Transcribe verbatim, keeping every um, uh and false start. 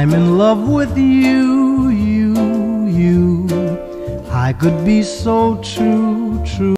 I'm in love with you, you, you. I could be so true, true.